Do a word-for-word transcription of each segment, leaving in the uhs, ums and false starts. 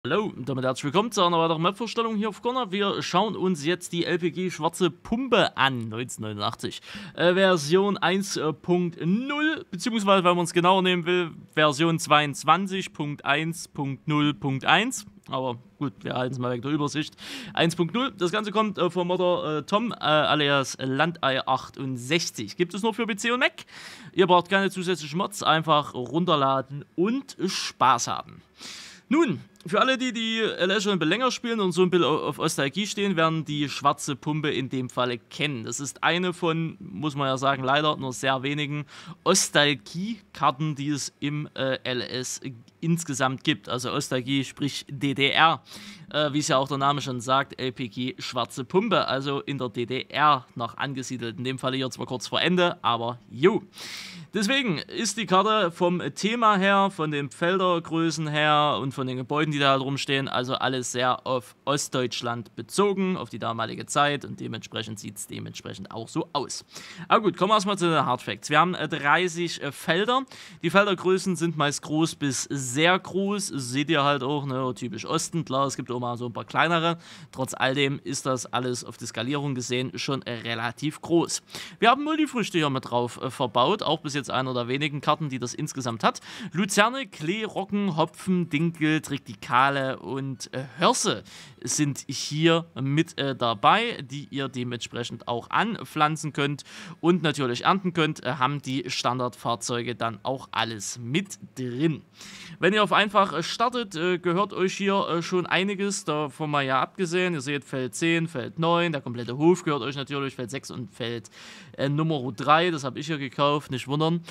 Hallo und damit herzlich willkommen zu einer weiteren Map-Vorstellung hier auf Corner. Wir schauen uns jetzt die L P G Schwarze Pumpe an, neunzehnhundertneunundachtzig. Äh, Version eins Punkt null, beziehungsweise, wenn man es genauer nehmen will, Version zweiundzwanzig Punkt eins Punkt null Punkt eins. Aber gut, wir halten es mal weg der Übersicht. eins Punkt null, das Ganze kommt äh, vom Modder äh, Tom, äh, alias Landei achtundsechzig. Gibt es nur für P C und Mac. Ihr braucht keine zusätzlichen Mods, einfach runterladen und Spaß haben. Nun, für alle, die die L S schon ein bisschen länger spielen und so ein bisschen auf Ostalgie stehen, werden die Schwarze Pumpe in dem Falle kennen. Das ist eine von, muss man ja sagen, leider nur sehr wenigen Ostalgie-Karten, die es im äh, L S insgesamt gibt. Also Ostalgie, sprich D D R. Äh, wie es ja auch der Name schon sagt, L P G Schwarze Pumpe, also in der D D R noch angesiedelt. In dem Falle hier zwar kurz vor Ende, aber jo. Deswegen ist die Karte vom Thema her, von den Feldergrößen her und von den Gebäuden, die da halt rumstehen, also alles sehr auf Ostdeutschland bezogen, auf die damalige Zeit, und dementsprechend sieht es dementsprechend auch so aus. Aber gut, kommen wir erstmal zu den Hardfacts. Wir haben dreißig Felder. Die Feldergrößen sind meist groß bis sehr groß. Seht ihr halt auch, ne, typisch Osten. Klar, es gibt auch mal so ein paar kleinere. Trotz all dem ist das alles auf die Skalierung gesehen schon relativ groß. Wir haben Multifrüchte hier mit drauf äh, verbaut, auch bis jetzt einer der wenigen Karten, die das insgesamt hat. Luzerne, Klee, Roggen, Hopfen, Dinkel, Tritikale und äh, Hörse sind hier mit äh, dabei, die ihr dementsprechend auch anpflanzen könnt und natürlich ernten könnt, äh, haben die Standardfahrzeuge dann auch alles mit drin. Wenn ihr auf einfach startet, äh, gehört euch hier äh, schon einiges, davon mal ja abgesehen. Ihr seht Feld zehn, Feld neun, der komplette Hof gehört euch natürlich, Feld sechs und Feld äh, Nummer drei, das habe ich hier gekauft, nicht wundern.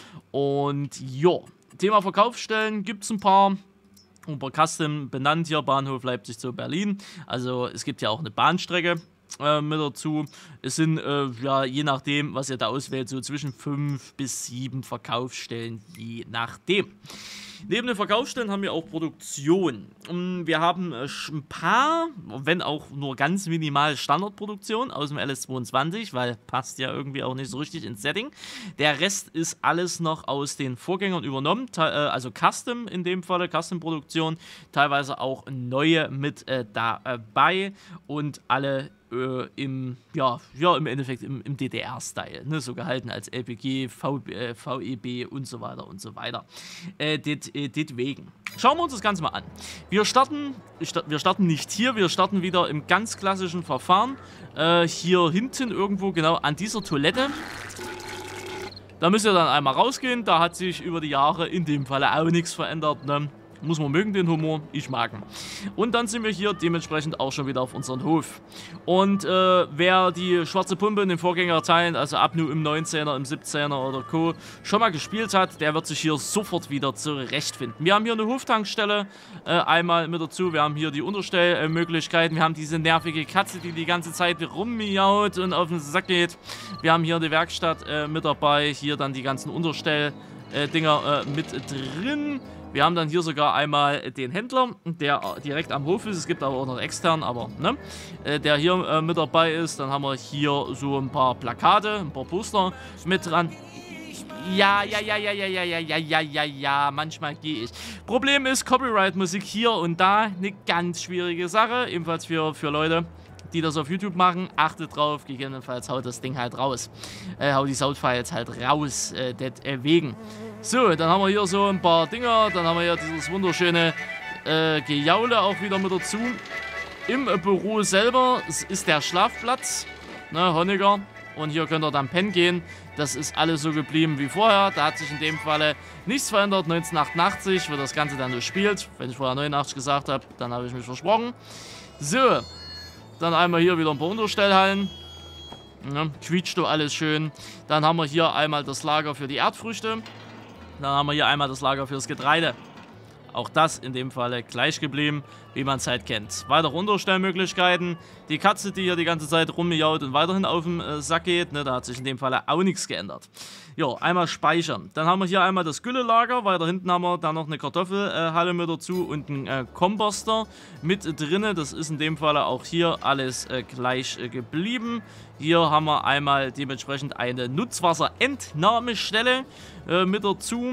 Und ja, Thema Verkaufsstellen gibt es ein paar. Ein paar Custom benannt hier, Bahnhof Leipzig zu Berlin. Also es gibt ja auch eine Bahnstrecke äh, mit dazu. Es sind, äh, ja, je nachdem, was ihr da auswählt, so zwischen fünf bis sieben Verkaufsstellen, je nachdem. Neben den Verkaufsstellen haben wir auch Produktion. Wir haben ein paar, wenn auch nur ganz minimal Standardproduktion aus dem L S zweiundzwanzig, weil passt ja irgendwie auch nicht so richtig ins Setting. Der Rest ist alles noch aus den Vorgängern übernommen, also Custom in dem Falle, Custom-Produktion, teilweise auch neue mit äh, dabei und alle Äh, im, ja, ja, im Endeffekt im, im D D R-Style, ne, so gehalten als L P G, v, äh, V E B und so weiter und so weiter. Äh, deswegen. Schauen wir uns das Ganze mal an. Wir starten, wir starten nicht hier, wir starten wieder im ganz klassischen Verfahren. Äh, hier hinten irgendwo, genau an dieser Toilette. Da müsst ihr dann einmal rausgehen, da hat sich über die Jahre in dem Falle auch nichts verändert, ne? Muss man mögen, den Humor, ich mag ihn. Und dann sind wir hier dementsprechend auch schon wieder auf unserem Hof. Und äh, wer die Schwarze Pumpe in den Vorgängerteilen, also Abnu im neunzehner, im siebzehner oder Co. schon mal gespielt hat, der wird sich hier sofort wieder zurechtfinden. Wir haben hier eine Hoftankstelle äh, einmal mit dazu, wir haben hier die Unterstellmöglichkeiten, wir haben diese nervige Katze, die die ganze Zeit rummiaut und auf den Sack geht. Wir haben hier die Werkstatt äh, mit dabei, hier dann die ganzen Unterstell-Dinger äh, mit drin. Wir haben dann hier sogar einmal den Händler, der direkt am Hof ist. Es gibt aber auch noch extern, aber ne, der hier äh, mit dabei ist. Dann haben wir hier so ein paar Plakate, ein paar Poster mit dran. Ja, ja, ja, ja, ja, ja, ja, ja, ja, ja, ja, manchmal gehe ich. Problem ist, Copyright-Musik hier und da eine ganz schwierige Sache. Ebenfalls für, für Leute, die das auf YouTube machen. Achtet drauf, gegebenenfalls haut das Ding halt raus. Äh, haut die Soundfiles halt raus, äh, deswegen. So, dann haben wir hier so ein paar Dinger, dann haben wir hier dieses wunderschöne äh, Gejaule auch wieder mit dazu. Im äh, Büro selber ist der Schlafplatz, ne, Honecker, und hier könnt ihr dann pennen gehen. Das ist alles so geblieben wie vorher, da hat sich in dem Falle nichts verändert. neunzehnhundertachtundachtzig wird das Ganze dann gespielt. Wenn ich vorher neunundachtzig gesagt habe, dann habe ich mich versprochen. So, dann einmal hier wieder ein paar Unterstellhallen. Ne, quietscht doch alles schön. Dann haben wir hier einmal das Lager für die Erdfrüchte. Dann haben wir hier einmal das Lager fürs Getreide. Auch das in dem Falle gleich geblieben, wie man es halt kennt. Weitere Unterstellmöglichkeiten. Die Katze, die hier die ganze Zeit rummiaut und weiterhin auf den äh, Sack geht, ne, da hat sich in dem Falle auch nichts geändert. Ja, einmal speichern. Dann haben wir hier einmal das Güllelager. Weiter hinten haben wir dann noch eine Kartoffelhalle äh, mit dazu und einen äh, Komposter mit drinne. Das ist in dem Falle auch hier alles äh, gleich äh, geblieben. Hier haben wir einmal dementsprechend eine Nutzwasserentnahmestelle äh, mit dazu.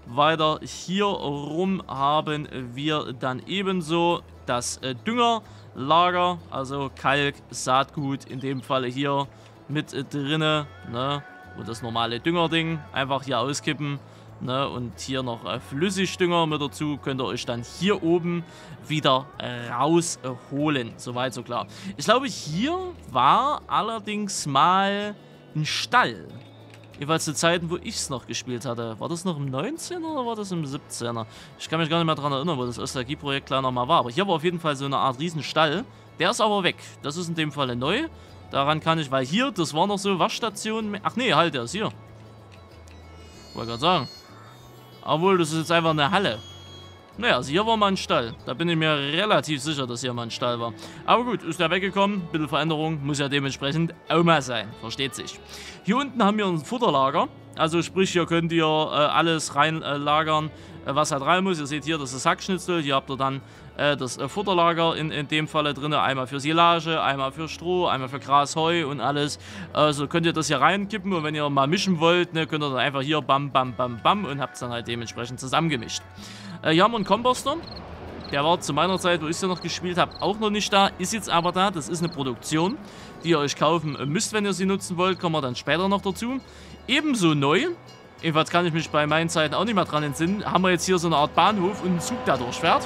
Weiter hier rum haben wir dann ebenso das äh, Düngerlager, also Kalk, Saatgut in dem Falle hier mit äh, drinne, ne? Und das normale Düngerding einfach hier auskippen. Ne, und hier noch äh, Flüssigdünger mit dazu, könnt ihr euch dann hier oben wieder äh, rausholen. Äh, Soweit so klar. Ich glaube, hier war allerdings mal ein Stall. Jeweils zu Zeiten, wo ich es noch gespielt hatte. War das noch im neunzehner oder war das im siebzehner? Ich kann mich gar nicht mehr daran erinnern, wo das Ostalgie-Projekt klar nochmal war. Aber hier war auf jeden Fall so eine Art Riesenstall. Der ist aber weg. Das ist in dem Falle neu. Daran kann ich, weil hier, das war noch so Waschstation. Ach nee, halt, der ist hier. Wollte gerade sagen. Obwohl, das ist jetzt einfach eine Halle. Naja, also hier war mal ein Stall. Da bin ich mir relativ sicher, dass hier mal ein Stall war. Aber gut, ist der weggekommen. Bisschen Veränderung. Muss ja dementsprechend auch mal sein. Versteht sich. Hier unten haben wir ein Futterlager. Also sprich, hier könnt ihr äh, alles reinlagern, äh, was halt rein muss. Ihr seht hier, das ist Hackschnitzel. Hier habt ihr dann äh, das äh, Futterlager in, in dem Falle drin. Einmal für Silage, einmal für Stroh, einmal für Gras, Heu und alles. Also könnt ihr das hier reinkippen. Und wenn ihr mal mischen wollt, ne, könnt ihr dann einfach hier bam, bam, bam, bam und habt es dann halt dementsprechend zusammengemischt. Äh, hier haben wir einen Komposter. Der war zu meiner Zeit, wo ich es ja noch gespielt habe, auch noch nicht da. Ist jetzt aber da. Das ist eine Produktion, die ihr euch kaufen müsst, wenn ihr sie nutzen wollt. Kommen wir dann später noch dazu. Ebenso neu, jedenfalls kann ich mich bei meinen Zeiten auch nicht mehr dran entsinnen, haben wir jetzt hier so eine Art Bahnhof und einen Zug, der durchfährt.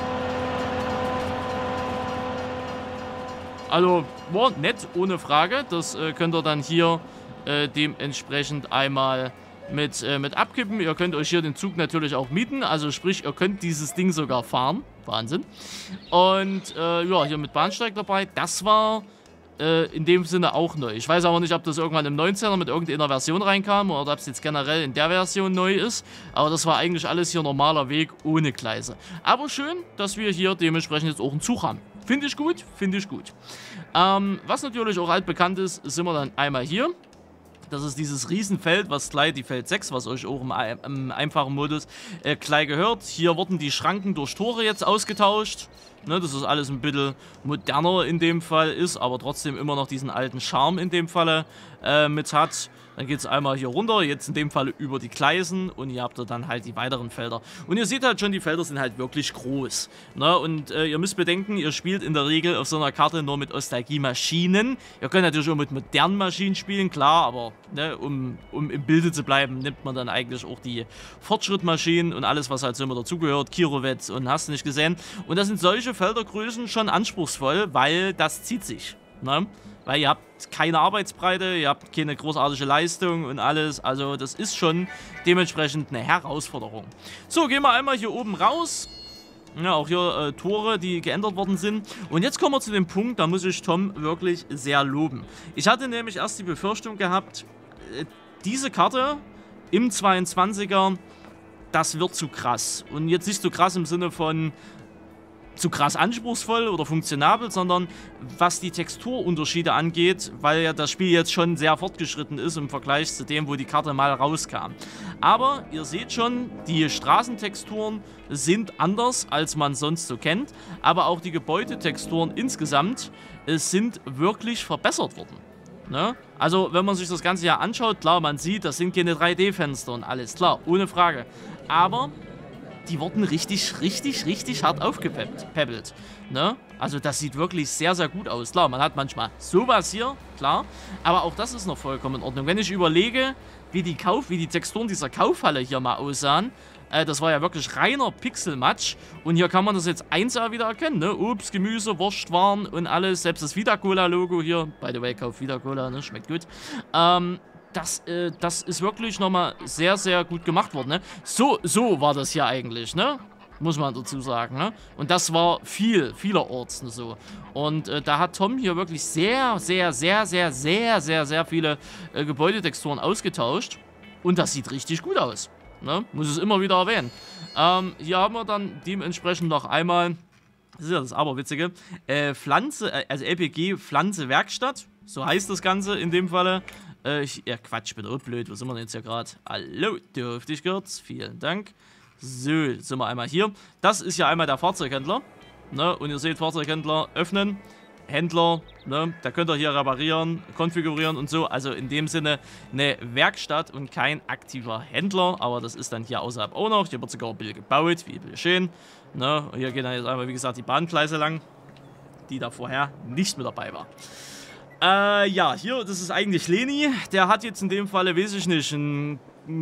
Also, war nett, ohne Frage. Das äh, könnt ihr dann hier äh, dementsprechend einmal mit, äh, mit abkippen. Ihr könnt euch hier den Zug natürlich auch mieten. Also sprich, ihr könnt dieses Ding sogar fahren. Wahnsinn. Und äh, ja, hier mit Bahnsteig dabei. Das war äh, in dem Sinne auch neu. Ich weiß aber nicht, ob das irgendwann im neunzehner mit irgendeiner Version reinkam oder ob es jetzt generell in der Version neu ist. Aber das war eigentlich alles hier normaler Weg ohne Gleise. Aber schön, dass wir hier dementsprechend jetzt auch einen Zug haben. Finde ich gut, finde ich gut. Ähm, was natürlich auch altbekannt ist, sind wir dann einmal hier. Das ist dieses Riesenfeld, was gleich die Feld sechs, was euch auch im, im einfachen Modus äh, gleich gehört. Hier wurden die Schranken durch Tore jetzt ausgetauscht. Ne, das ist alles ein bisschen moderner in dem Fall ist, aber trotzdem immer noch diesen alten Charme in dem Falle äh, mit hat. Dann geht es einmal hier runter, jetzt in dem Fall über die Gleisen und ihr habt da dann halt die weiteren Felder. Und ihr seht halt schon, die Felder sind halt wirklich groß. Ne? Und äh, ihr müsst bedenken, ihr spielt in der Regel auf so einer Karte nur mit Ostalgie-Maschinen. Ihr könnt natürlich auch mit modernen Maschinen spielen, klar, aber ne, um, um im Bilde zu bleiben, nimmt man dann eigentlich auch die Fortschrittmaschinen und alles, was halt so immer dazugehört, Kirovets und hast du nicht gesehen. Und da sind solche Feldergrößen schon anspruchsvoll, weil das zieht sich. Ne? Weil ihr habt keine Arbeitsbreite, ihr habt keine großartige Leistung und alles. Also das ist schon dementsprechend eine Herausforderung. So, gehen wir einmal hier oben raus. Ja, auch hier äh, Tore, die geändert worden sind. Und jetzt kommen wir zu dem Punkt, da muss ich Tom wirklich sehr loben. Ich hatte nämlich erst die Befürchtung gehabt, äh, diese Karte im zweiundzwanziger, das wird zu krass. Und jetzt nicht so krass im Sinne von zu krass anspruchsvoll oder funktionabel, sondern was die Texturunterschiede angeht, weil ja das Spiel jetzt schon sehr fortgeschritten ist im Vergleich zu dem, wo die Karte mal rauskam. Aber ihr seht schon, die Straßentexturen sind anders, als man sonst so kennt, aber auch die Gebäudetexturen insgesamt sind wirklich verbessert worden. Ne? Also wenn man sich das Ganze ja anschaut, klar, man sieht, das sind keine drei D-Fenster und alles, klar, ohne Frage. Aber die wurden richtig, richtig, richtig hart aufgepäppelt. Ne? Also das sieht wirklich sehr, sehr gut aus. Klar, man hat manchmal sowas hier, klar. Aber auch das ist noch vollkommen in Ordnung. Wenn ich überlege, wie die, Kauf, wie die Texturen dieser Kaufhalle hier mal aussahen, äh, das war ja wirklich reiner Pixelmatsch. Und hier kann man das jetzt eins A wieder erkennen. Ne? Obst, Gemüse, Wurst, Waren und alles. Selbst das Vita-Cola-Logo hier. By the way, kauft Vita-Cola, ne? Schmeckt gut. Ähm... Das, äh, das ist wirklich nochmal sehr, sehr gut gemacht worden, ne? So, so war das hier eigentlich, ne? Muss man dazu sagen, ne? Und das war viel, vielerorts so. Und äh, da hat Tom hier wirklich sehr, sehr, sehr, sehr, sehr, sehr, sehr viele äh, Gebäudetexturen ausgetauscht. Und das sieht richtig gut aus, ne? Muss es immer wieder erwähnen. Ähm, hier haben wir dann dementsprechend noch einmal, das ist ja das Aberwitzige, äh, Pflanze, äh, also L P G Pflanze Werkstatt. So heißt das Ganze in dem Falle. Äh, ich, ja, Quatsch, ich bin auch blöd. Wo sind wir denn jetzt hier gerade? Hallo, dürfte ich kurz. Vielen Dank. So, jetzt sind wir einmal hier. Das ist ja einmal der Fahrzeughändler. Ne? Und ihr seht, Fahrzeughändler öffnen. Händler, ne? Da könnt ihr hier reparieren, konfigurieren und so. Also in dem Sinne eine Werkstatt und kein aktiver Händler. Aber das ist dann hier außerhalb auch noch. Hier wird sogar ein bisschen gebaut, wie schön. Ne? Und hier gehen dann jetzt einmal, wie gesagt, die Bahngleise lang, die da vorher nicht mit dabei war. Äh, ja, hier, das ist eigentlich Leni. Der hat jetzt in dem Falle, weiß ich nicht, einen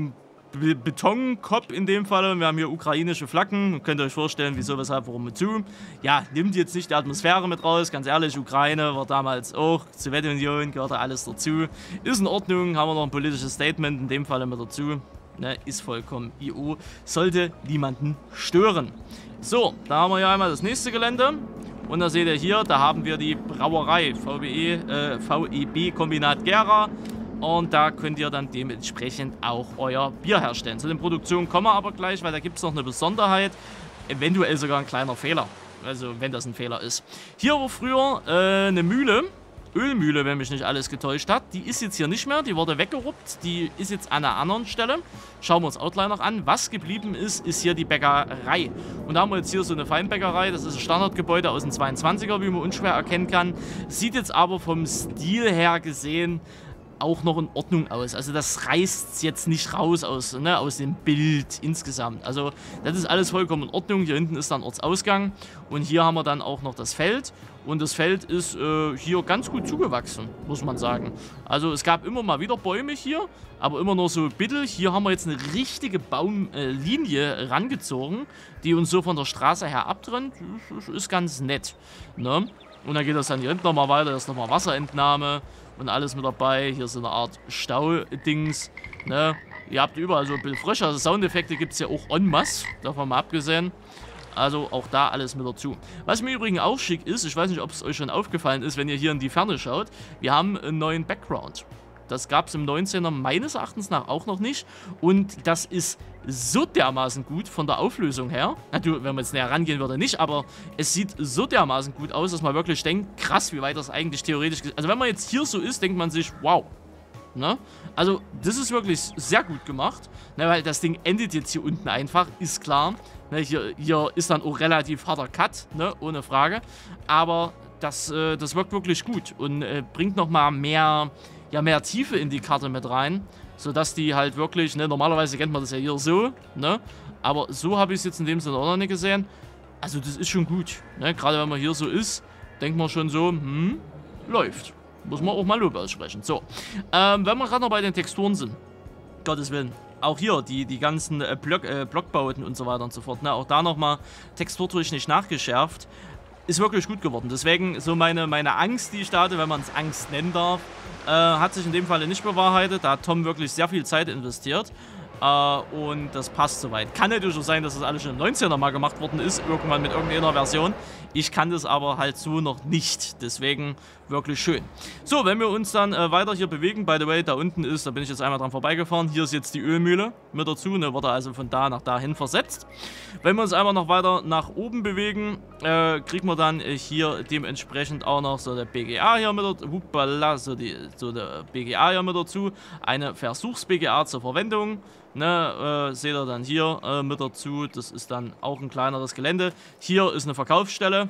Be Betonkopf in dem Falle. Wir haben hier ukrainische Flaggen. Könnt ihr euch vorstellen, wieso, weshalb, warum, wozu. Ja, nimmt jetzt nicht die Atmosphäre mit raus. Ganz ehrlich, Ukraine war damals auch Sowjetunion, gehörte alles dazu. Ist in Ordnung, haben wir noch ein politisches Statement in dem Falle mit dazu. Ne, ist vollkommen I U. Sollte niemanden stören. So, da haben wir ja einmal das nächste Gelände. Und da seht ihr hier, da haben wir die Brauerei V B E, äh, V E B Kombinat Gera. Und da könnt ihr dann dementsprechend auch euer Bier herstellen. Zu den Produktionen kommen wir aber gleich, weil da gibt es noch eine Besonderheit. Eventuell sogar ein kleiner Fehler. Also wenn das ein Fehler ist. Hier war früher äh, eine Mühle. Ölmühle, wenn mich nicht alles getäuscht hat. Die ist jetzt hier nicht mehr, die wurde weggeruppt. Die ist jetzt an einer anderen Stelle. Schauen wir uns auch gleich noch an. Was geblieben ist, ist hier die Bäckerei. Und da haben wir jetzt hier so eine Feinbäckerei. Das ist ein Standardgebäude aus dem zweiundzwanziger, wie man unschwer erkennen kann. Sieht jetzt aber vom Stil her gesehen auch noch in Ordnung aus. Also das reißt jetzt nicht raus aus, ne, aus dem Bild insgesamt. Also das ist alles vollkommen in Ordnung. Hier hinten ist dann Ortsausgang und hier haben wir dann auch noch das Feld. Und das Feld ist äh, hier ganz gut zugewachsen, muss man sagen. Also es gab immer mal wieder Bäume hier, aber immer nur so bittel. Hier haben wir jetzt eine richtige Baumlinie äh, rangezogen, die uns so von der Straße her abtrennt. Ist ganz nett, ne? Und dann geht das dann hier hinten nochmal weiter. Da ist nochmal Wasserentnahme und alles mit dabei. Hier ist so eine Art Staudings. Ne? Ihr habt überall so ein bisschen frisch. Also Soundeffekte gibt es ja auch en masse. Davon mal abgesehen. Also auch da alles mit dazu. Was mir übrigens auch schick ist, ich weiß nicht, ob es euch schon aufgefallen ist, wenn ihr hier in die Ferne schaut. Wir haben einen neuen Background. Das gab es im neunzehner meines Erachtens nach auch noch nicht. Und das ist so dermaßen gut von der Auflösung her. Natürlich, wenn man jetzt näher rangehen würde, nicht. Aber es sieht so dermaßen gut aus, dass man wirklich denkt, krass, wie weit das eigentlich theoretisch ist. Also wenn man jetzt hier so ist, denkt man sich, wow. Ne? Also das ist wirklich sehr gut gemacht. Ne, weil das Ding endet jetzt hier unten einfach, ist klar. Ne, hier, hier ist dann auch relativ harter Cut, ne, ohne Frage. Aber das, äh, das wirkt wirklich gut und äh, bringt nochmal mehr... ja, mehr Tiefe in die Karte mit rein, sodass die halt wirklich, ne, normalerweise kennt man das ja hier so, ne, aber so habe ich es jetzt in dem Sinne auch noch nicht gesehen. Also das ist schon gut, ne, gerade wenn man hier so ist, denkt man schon so, hm, läuft. Muss man auch mal Lob aussprechen. So, ähm, wenn wir gerade noch bei den Texturen sind, Gottes Willen, auch hier die, die ganzen äh, Block, äh, Blockbauten und so weiter und so fort, ne, auch da nochmal texturtechnisch nachgeschärft. Ist wirklich gut geworden. Deswegen so meine, meine Angst, die ich da hatte, wenn man es Angst nennen darf, äh, hat sich in dem Falle nicht bewahrheitet. Da hat Tom wirklich sehr viel Zeit investiert. Äh, und das passt soweit. Kann natürlich auch sein, dass das alles schon im neunzehner mal gemacht worden ist, irgendwann mit irgendeiner Version. Ich kann das aber halt so noch nicht. Deswegen wirklich schön. So, wenn wir uns dann äh, weiter hier bewegen, by the way, da unten ist, da bin ich jetzt einmal dran vorbeigefahren, hier ist jetzt die Ölmühle mit dazu, ne, wurde also von da nach dahin versetzt. Wenn wir uns einmal noch weiter nach oben bewegen, äh, kriegen wir dann äh, hier dementsprechend auch noch so der B G A hier mit dazu, Hupala, so, die, so der B G A hier mit dazu, eine Versuchs-B G A zur Verwendung. Ne, äh, seht ihr dann hier äh, mit dazu, das ist dann auch ein kleineres Gelände. Hier ist eine Verkaufsstelle.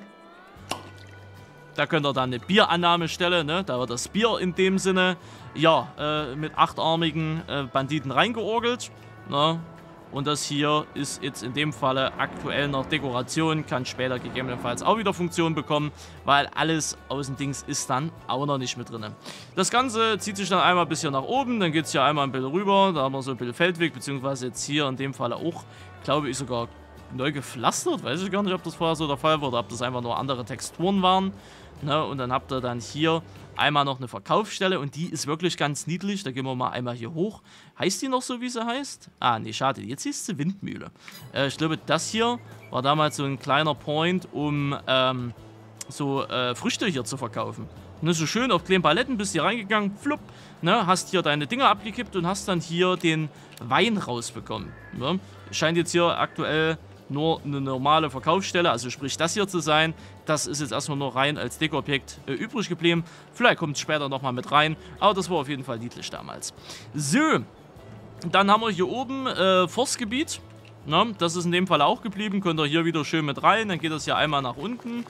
Da könnt ihr dann eine Bierannahmestelle, ne, da wird das Bier in dem Sinne, ja, äh, mit achtarmigen äh, Banditen reingeorgelt. Ne. Und das hier ist jetzt in dem Falle aktuell noch Dekoration, kann später gegebenenfalls auch wieder Funktion bekommen, weil alles aus dem Dings ist dann auch noch nicht mit drin. Das Ganze zieht sich dann einmal bis hier nach oben, dann geht es hier einmal ein bisschen rüber, da haben wir so ein bisschen Feldweg, beziehungsweise jetzt hier in dem Falle auch, glaube ich, sogar neu gepflastert, weiß ich gar nicht, ob das vorher so der Fall war oder ob das einfach nur andere Texturen waren. Ne? Und dann habt ihr dann hier einmal noch eine Verkaufsstelle und die ist wirklich ganz niedlich. Da gehen wir mal einmal hier hoch. Heißt die noch so, wie sie heißt? Ah, nee, schade. Jetzt hieß sie Windmühle. Äh, ich glaube, das hier war damals so ein kleiner Point, um ähm, so äh, Früchte hier zu verkaufen. Ne, so schön auf kleinen Paletten bist hier reingegangen, flupp, ne, hast hier deine Dinger abgekippt und hast dann hier den Wein rausbekommen. Ne? Scheint jetzt hier aktuell nur eine normale Verkaufsstelle, also sprich das hier zu sein. Das ist jetzt erstmal nur rein als Dekoobjekt äh, übrig geblieben. Vielleicht kommt es später nochmal mit rein, aber das war auf jeden Fall niedlich damals. So, dann haben wir hier oben äh, Forstgebiet. Na, das ist in dem Fall auch geblieben, könnt ihr hier wieder schön mit rein. Dann geht das hier einmal nach unten.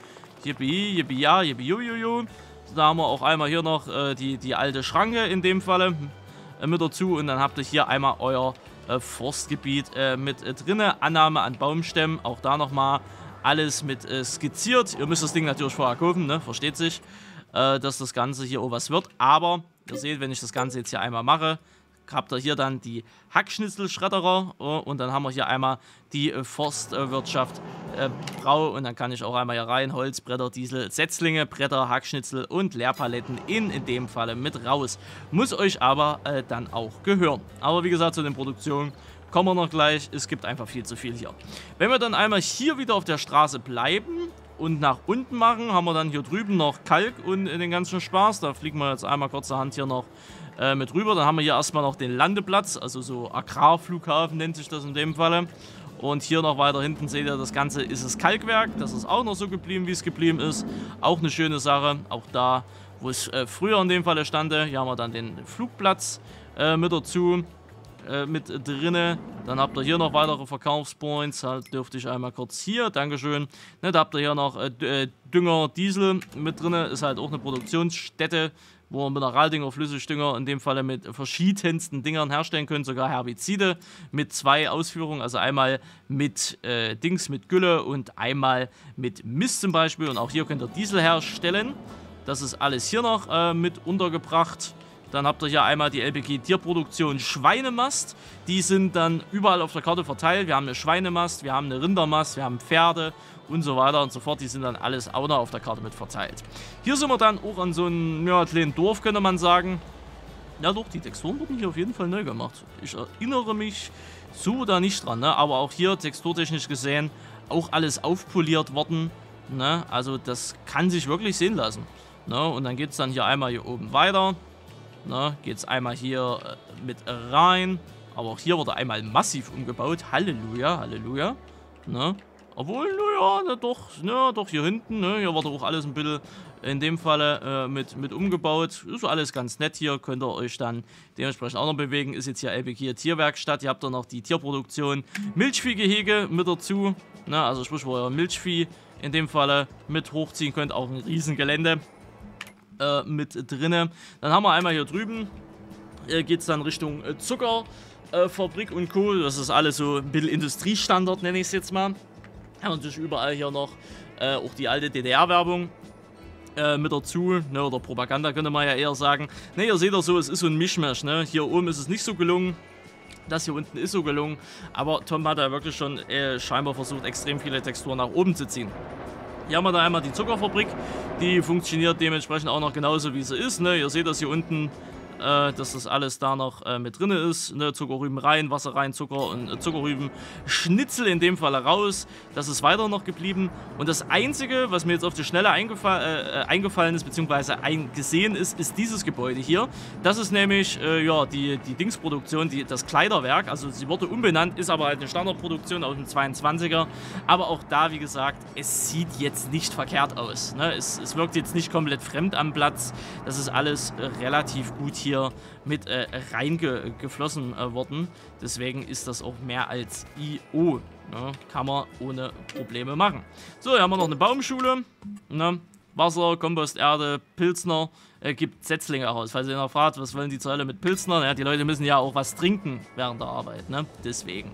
Yippie, yippie, ja, yippie, jujuju. Da haben wir auch einmal hier noch äh, die, die alte Schranke in dem Falle äh, mit dazu. Und dann habt ihr hier einmal euer äh, Forstgebiet äh, mit äh, drinne. Annahme an Baumstämmen, auch da nochmal alles mit äh, skizziert. Ihr müsst das Ding natürlich vorher kaufen, ne? Versteht sich, äh, dass das Ganze hier auch was wird. Aber ihr seht, wenn ich das Ganze jetzt hier einmal mache, habt ihr hier dann die Hackschnitzelschredderer äh, und dann haben wir hier einmal die äh, Forstwirtschaft äh, Brau und dann kann ich auch einmal hier rein Holz, Bretter, Diesel, Setzlinge, Bretter, Hackschnitzel und Leerpaletten in, in dem Falle mit raus. Muss euch aber äh, dann auch gehören. Aber wie gesagt, zu den Produktionen kommen wir noch gleich. Es gibt einfach viel zu viel hier. Wenn wir dann einmal hier wieder auf der Straße bleiben und nach unten machen, haben wir dann hier drüben noch Kalk und äh, den ganzen Spaß. Da fliegen wir jetzt einmal kurzerhand hier noch Äh, mit rüber. Dann haben wir hier erstmal noch den Landeplatz, also so Agrarflughafen nennt sich das in dem Falle. Und hier noch weiter hinten seht ihr, das Ganze ist das Kalkwerk. Das ist auch noch so geblieben, wie es geblieben ist. Auch eine schöne Sache. Auch da, wo es äh, früher in dem Falle stand, hier haben wir dann den Flugplatz äh, mit dazu, äh, mit drinne. Dann habt ihr hier noch weitere Verkaufspoints. Halt dürfte ich einmal kurz hier, Dankeschön. Ne, da habt ihr hier noch äh, Dünger, Diesel mit drinne. Ist halt auch eine Produktionsstätte, wo man Mineraldünger, Flüssigdünger in dem Falle mit verschiedensten Dingern herstellen können, sogar Herbizide mit zwei Ausführungen, also einmal mit äh, Dings, mit Gülle und einmal mit Mist zum Beispiel. Und auch hier könnt ihr Diesel herstellen. Das ist alles hier noch äh, mit untergebracht. Dann habt ihr hier einmal die L P G-Tierproduktion Schweinemast. Die sind dann überall auf der Karte verteilt. Wir haben eine Schweinemast, wir haben eine Rindermast, wir haben Pferde und so weiter und so fort. Die sind dann alles auch noch auf der Karte mit verteilt. Hier sind wir dann auch an so einem ja, kleinen Dorf, könnte man sagen. Ja doch, die Texturen wurden hier auf jeden Fall neu gemacht. Ich erinnere mich so da nicht dran, ne? Aber auch hier texturtechnisch gesehen auch alles aufpoliert worden. Ne? Also das kann sich wirklich sehen lassen. Ne? Und dann geht es dann hier einmal hier oben weiter. Ne? Geht es einmal hier äh, mit rein. Aber auch hier wurde einmal massiv umgebaut. Halleluja, Halleluja. Ne? Obwohl, naja, ne, doch, ne, doch hier hinten, ne, hier wurde auch alles ein bisschen in dem Falle äh, mit, mit umgebaut. Ist alles ganz nett hier, könnt ihr euch dann dementsprechend auch noch bewegen. Ist jetzt hier L P G Tierwerkstatt, ihr habt da noch die Tierproduktion, Milchviehgehege mit dazu, ne, also sprich, wo ihr Milchvieh in dem Falle mit hochziehen könnt, auch ein Riesengelände äh, mit drinne. Dann haben wir einmal hier drüben, äh, geht es dann Richtung äh, Zuckerfabrik äh, und Co. Das ist alles so ein bisschen Industriestandard, nenne ich es jetzt mal. Ja, natürlich überall hier noch äh, auch die alte D D R-Werbung äh, mit dazu, ne, oder Propaganda könnte man ja eher sagen. Ne, ihr seht ja so, es ist so ein Mischmasch, ne. Hier oben ist es nicht so gelungen, das hier unten ist so gelungen, aber Tom hat ja wirklich schon äh, scheinbar versucht, extrem viele Texturen nach oben zu ziehen. Hier haben wir da einmal die Zuckerfabrik, die funktioniert dementsprechend auch noch genauso, wie sie ist, ne. Ihr seht das hier unten, äh, dass das alles da noch äh, mit drin ist. Ne? Zuckerrüben rein, Wasser rein, Zucker und äh, Zuckerrüben Schnitzel in dem Fall raus. Das ist weiter noch geblieben. Und das Einzige, was mir jetzt auf die Schnelle eingefall, äh, eingefallen ist, beziehungsweise eingesehen ist, ist dieses Gebäude hier. Das ist nämlich äh, ja, die, die Dingsproduktion, die, das Kleiderwerk. Also sie wurde umbenannt, ist aber halt eine Standardproduktion aus dem zweiundzwanziger. Aber auch da, wie gesagt, es sieht jetzt nicht verkehrt aus. Ne? Es, es wirkt jetzt nicht komplett fremd am Platz. Das ist alles äh, relativ gut hier mit äh, reingeflossen äh, worden. Deswegen ist das auch mehr als I O. Ne? Kann man ohne Probleme machen. So, hier haben wir noch eine Baumschule. Ne? Wasser, Kompost, Erde, Pilsner. Äh, gibt Setzlinge raus. Falls ihr noch fragt, was wollen die zur Hölle mit Pilsner? Ja, die Leute müssen ja auch was trinken während der Arbeit. Ne? Deswegen.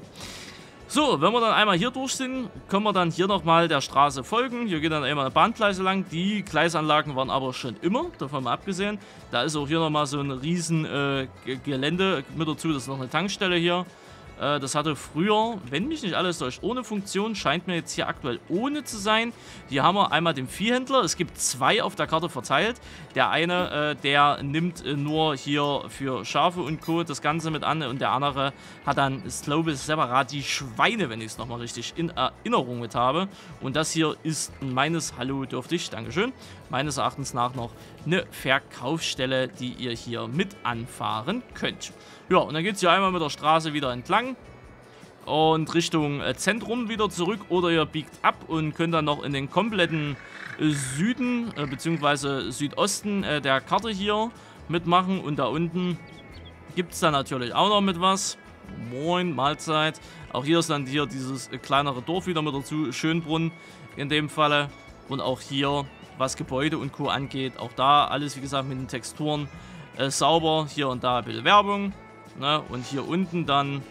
So, wenn wir dann einmal hier durch sind, können wir dann hier nochmal der Straße folgen. Hier geht dann einmal eine Bahngleise lang. Die Gleisanlagen waren aber schon immer, davon mal abgesehen. Da ist auch hier nochmal so ein riesen äh, Gelände mit dazu. Das ist noch eine Tankstelle hier. Äh, das hatte früher, wenn mich nicht alles täuscht, ohne Funktion. Scheint mir jetzt hier aktuell ohne zu sein. Hier haben wir einmal den Viehhändler. Es gibt zwei auf der Karte verteilt. Der eine, äh, der nimmt äh, nur hier für Schafe und Co. das Ganze mit an. Und der andere hat dann, ich glaube, separat die Schweine, wenn ich es nochmal richtig in Erinnerung mit habe. Und das hier ist meines, hallo, dürfte ich, dankeschön, meines Erachtens nach noch eine Verkaufsstelle, die ihr hier mit anfahren könnt. Ja, und dann geht es hier einmal mit der Straße wieder entlang und Richtung äh, Zentrum wieder zurück oder ihr biegt ab und könnt dann noch in den kompletten äh, Süden äh, bzw. Südosten äh, der Karte hier mitmachen und da unten gibt es dann natürlich auch noch mit was. Moin, Mahlzeit. Auch hier ist dann hier dieses äh, kleinere Dorf wieder mit dazu, Schönbrunn in dem Falle. Und auch hier, was Gebäude und Co. angeht, auch da alles, wie gesagt, mit den Texturen äh, sauber. Hier und da ein bisschen Werbung. Ne? Und hier unten dann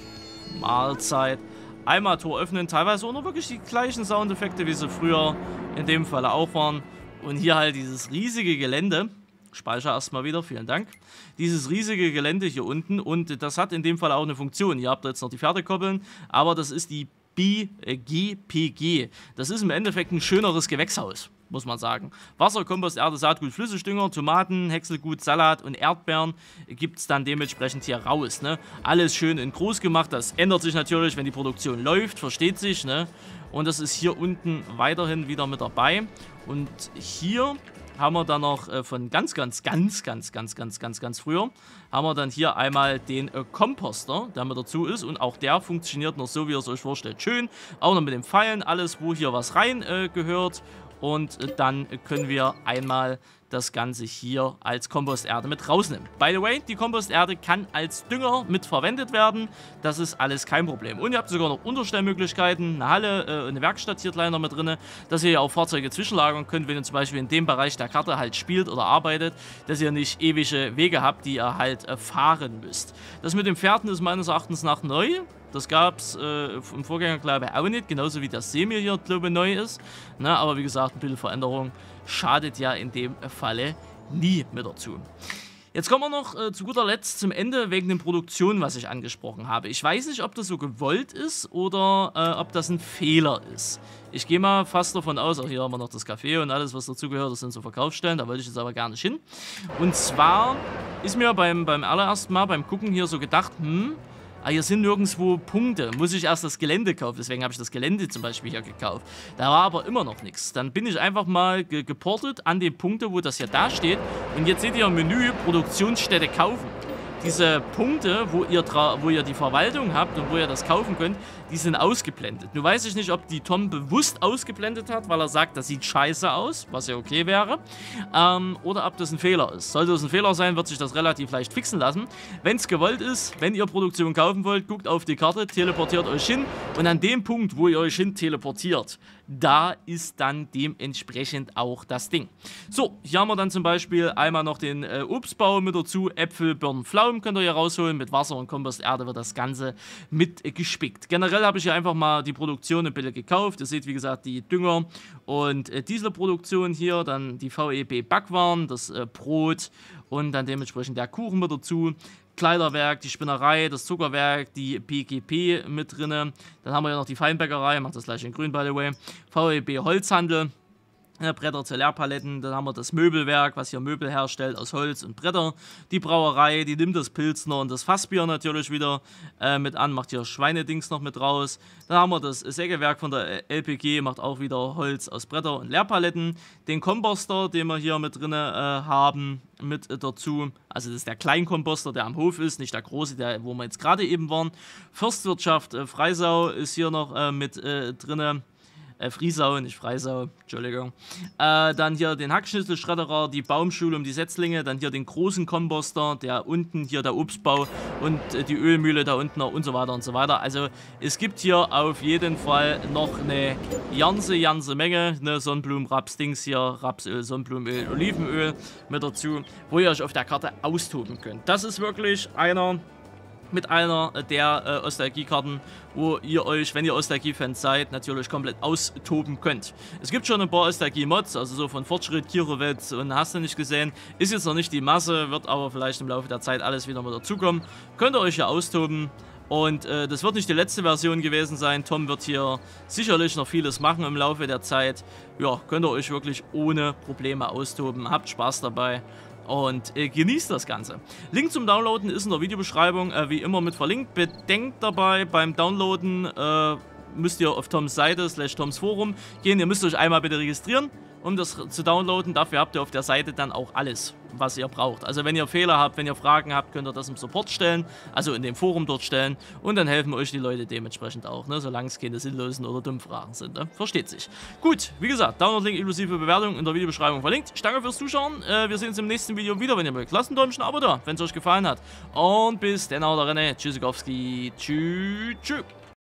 Mahlzeit. Einmal Tor öffnen, teilweise auch noch wirklich die gleichen Soundeffekte, wie sie früher in dem Falle auch waren. Und hier halt dieses riesige Gelände. Speicher erstmal wieder, vielen Dank. Dieses riesige Gelände hier unten und das hat in dem Fall auch eine Funktion. Ihr habt jetzt noch die Pferdekoppeln, aber das ist die B G P G. Das ist im Endeffekt ein schöneres Gewächshaus, muss man sagen. Wasser, Kompost, Erde, Saatgut, Flüssigdünger, Tomaten, Häckselgut, Salat und Erdbeeren gibt es dann dementsprechend hier raus. Ne? Alles schön in groß gemacht. Das ändert sich natürlich, wenn die Produktion läuft, versteht sich. Ne? Und das ist hier unten weiterhin wieder mit dabei. Und hier haben wir dann noch äh, von ganz, ganz, ganz, ganz, ganz, ganz, ganz, ganz früher, haben wir dann hier einmal den äh, Komposter, der mit dazu ist und auch der funktioniert noch so, wie ihr es euch vorstellt. Schön, auch noch mit den Pfeilen, alles, wo hier was rein äh, gehört und äh, dann können wir einmal das Ganze hier als Komposterde mit rausnehmen. By the way, die Komposterde kann als Dünger mit verwendet werden. Das ist alles kein Problem. Und ihr habt sogar noch Unterstellmöglichkeiten, eine Halle, äh, eine Werkstatt hier gleich noch mit drin, dass ihr ja auch Fahrzeuge zwischenlagern könnt, wenn ihr zum Beispiel in dem Bereich der Karte halt spielt oder arbeitet, dass ihr nicht ewige Wege habt, die ihr halt äh, fahren müsst. Das mit den Pferden ist meines Erachtens nach neu. Das gab es äh, im Vorgänger, glaube ich, auch nicht. Genauso wie das Semir hier, glaube ich, neu ist. Na, aber wie gesagt, ein bisschen Veränderung schadet ja in dem Falle nie mit dazu. Jetzt kommen wir noch äh, zu guter Letzt zum Ende wegen den Produktionen, was ich angesprochen habe. Ich weiß nicht, ob das so gewollt ist oder äh, ob das ein Fehler ist. Ich gehe mal fast davon aus, auch hier haben wir noch das Café und alles, was dazugehört, das sind so Verkaufsstellen, da wollte ich jetzt aber gar nicht hin. Und zwar ist mir beim, beim allerersten Mal beim Gucken hier so gedacht, hm, ah, hier sind nirgendwo Punkte. Muss ich erst das Gelände kaufen. Deswegen habe ich das Gelände zum Beispiel hier gekauft. Da war aber immer noch nichts. Dann bin ich einfach mal ge geportet an die Punkte, wo das hier da steht. Und jetzt seht ihr im Menü Produktionsstätte kaufen. Diese Punkte, wo ihr, wo ihr die Verwaltung habt und wo ihr das kaufen könnt, die sind ausgeblendet. Nun weiß ich nicht, ob die Tom bewusst ausgeblendet hat, weil er sagt, das sieht scheiße aus, was ja okay wäre, ähm, oder ob das ein Fehler ist. Sollte es ein Fehler sein, wird sich das relativ leicht fixen lassen. Wenn es gewollt ist, wenn ihr Produktion kaufen wollt, guckt auf die Karte, teleportiert euch hin und an dem Punkt, wo ihr euch hin teleportiert, da ist dann dementsprechend auch das Ding. So, hier haben wir dann zum Beispiel einmal noch den äh, Obstbau mit dazu. Äpfel, Birnen, Pflaumen könnt ihr hier rausholen. Mit Wasser und Komposterde wird das Ganze mit äh, gespickt. Generell habe ich hier einfach mal die Produktion ein bisschen gekauft. Ihr seht, wie gesagt, die Dünger und äh, Dieselproduktion hier. Dann die V E B Backwaren, das äh, Brot und dann dementsprechend der Kuchen mit dazu. Kleiderwerk, die Spinnerei, das Zuckerwerk, die P G P mit drin. Dann haben wir ja noch die Feinbäckerei, macht das gleich in grün, by the way. V E B Holzhandel, ja, Bretter zur Leerpaletten. Dann haben wir das Möbelwerk, was hier Möbel herstellt aus Holz und Bretter. Die Brauerei, die nimmt das Pilsner und das Fassbier natürlich wieder äh, mit an, macht hier Schweinedings noch mit raus. Dann haben wir das Sägewerk von der L P G, macht auch wieder Holz aus Bretter und Leerpaletten. Den Komposter, den wir hier mit drin äh, haben, mit äh, dazu. Also das ist der Kleinkomposter, der am Hof ist, nicht der große, der, wo wir jetzt gerade eben waren. Forstwirtschaft äh, Freisau ist hier noch äh, mit äh, drin. Äh, Friesau, nicht Freisau, Entschuldigung. Äh, dann hier den Hackschnitzelschredderer, die Baumschule um die Setzlinge, dann hier den großen Komposter, der unten hier der Obstbau und äh, die Ölmühle da unten noch und so weiter und so weiter. Also es gibt hier auf jeden Fall noch eine ganze, ganze Menge, ne, Sonnenblumen, Raps, Dings hier, Rapsöl, Sonnenblumenöl, Olivenöl mit dazu, wo ihr euch auf der Karte austoben könnt. Das ist wirklich einer mit einer der äh, Ostalgie-Karten, wo ihr euch, wenn ihr Ostalgie-Fans seid, natürlich komplett austoben könnt. Es gibt schon ein paar Ostalgie-Mods, also so von Fortschritt, Kirovets und hast du nicht gesehen. Ist jetzt noch nicht die Masse, wird aber vielleicht im Laufe der Zeit alles wieder mal dazukommen. Könnt ihr euch hier austoben. Und äh, das wird nicht die letzte Version gewesen sein. Tom wird hier sicherlich noch vieles machen im Laufe der Zeit. Ja, könnt ihr euch wirklich ohne Probleme austoben. Habt Spaß dabei. Und äh, genießt das Ganze. Link zum Downloaden ist in der Videobeschreibung, äh, wie immer mit verlinkt. Bedenkt dabei, beim Downloaden äh, müsst ihr auf Toms Seite, slash Toms Forum gehen. Ihr müsst euch einmal bitte registrieren, um das zu downloaden. Dafür habt ihr auf der Seite dann auch alles, was ihr braucht. Also wenn ihr Fehler habt, wenn ihr Fragen habt, könnt ihr das im Support stellen, also in dem Forum dort stellen. Und dann helfen euch die Leute dementsprechend auch, ne? Solange es keine sinnlosen oder dummen Fragen sind. Ne? Versteht sich. Gut, wie gesagt, Download-Link inklusive Bewertung in der Videobeschreibung verlinkt. Ich danke fürs Zuschauen. Äh, wir sehen uns im nächsten Video wieder, wenn ihr mögt. Lasst ein Däumchen, Abo da, wenn es euch gefallen hat. Und bis dann, haut rein. Tschüssikowski. Tschüss. Tschüss.